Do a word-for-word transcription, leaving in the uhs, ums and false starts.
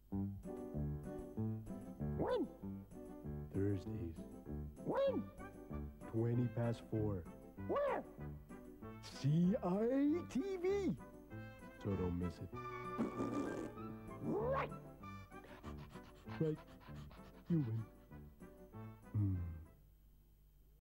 When? Thursdays. When? twenty past four. Where? C I T V. So don't miss it. Right. Right. You win.